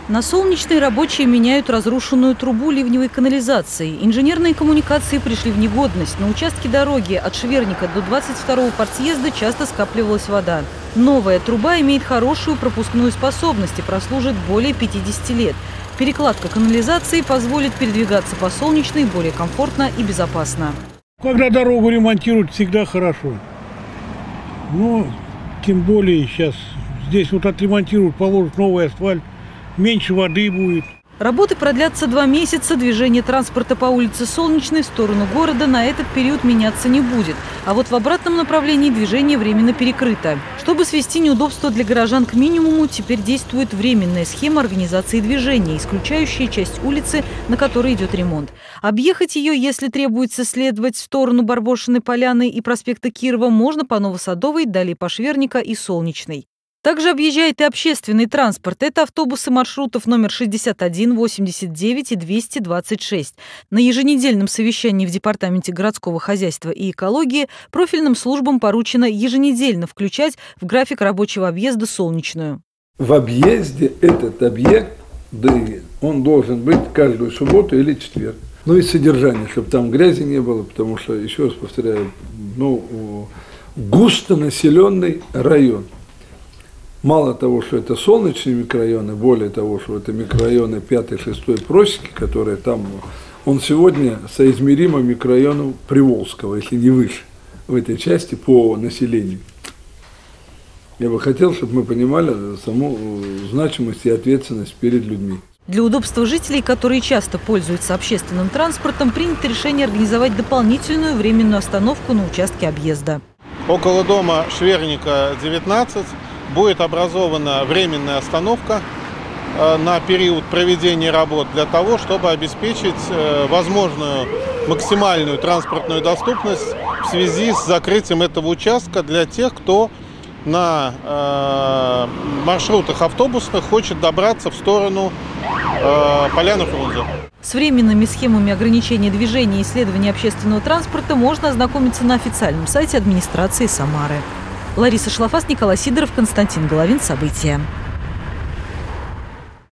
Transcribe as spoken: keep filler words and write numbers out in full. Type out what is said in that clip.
На Солнечной рабочие меняют разрушенную трубу ливневой канализации. Инженерные коммуникации пришли в негодность. На участке дороги от Шверника до двадцать второго партсъезда часто скапливалась вода. Новая труба имеет хорошую пропускную способность и прослужит более пятидесяти лет. Перекладка канализации позволит передвигаться по Солнечной более комфортно и безопасно. Когда дорогу ремонтируют, всегда хорошо. Но тем более сейчас здесь вот отремонтируют, положат новый асфальт. Меньше воды будет. Работы продлятся два месяца. Движение транспорта по улице Солнечной в сторону города на этот период меняться не будет. А вот в обратном направлении движение временно перекрыто. Чтобы свести неудобства для горожан к минимуму, теперь действует временная схема организации движения, исключающая часть улицы, на которой идет ремонт. Объехать ее, если требуется следовать в сторону Барбошиной поляны и проспекта Кирова, можно по Новосадовой, далее по Шверника и Солнечной. Также объезжает и общественный транспорт. Это автобусы маршрутов номер шестьдесят один, восемьдесят девять и двести двадцать шесть. На еженедельном совещании в Департаменте городского хозяйства и экологии профильным службам поручено еженедельно включать в график рабочего объезда Солнечную. В объезде этот объект, да, он должен быть каждую субботу или четверг. Ну и содержание, чтобы там грязи не было, потому что, еще раз повторяю, ну, густонаселенный район. Мало того, что это солнечные микрорайоны, более того, что это микрорайоны пятой-шестой просеки, которые там, он сегодня соизмеримо микрорайону Приволжского, если не выше, в этой части по населению. Я бы хотел, чтобы мы понимали саму значимость и ответственность перед людьми. Для удобства жителей, которые часто пользуются общественным транспортом, принято решение организовать дополнительную временную остановку на участке объезда. Около дома Шверника девятнадцать будет образована временная остановка на период проведения работ для того, чтобы обеспечить возможную максимальную транспортную доступность в связи с закрытием этого участка для тех, кто на маршрутах автобусных хочет добраться в сторону Поляны Фрунзе. С временными схемами ограничения движения и исследования общественного транспорта можно ознакомиться на официальном сайте администрации Самары. Лариса Шлафас, Николай Сидоров, Константин Головин. События.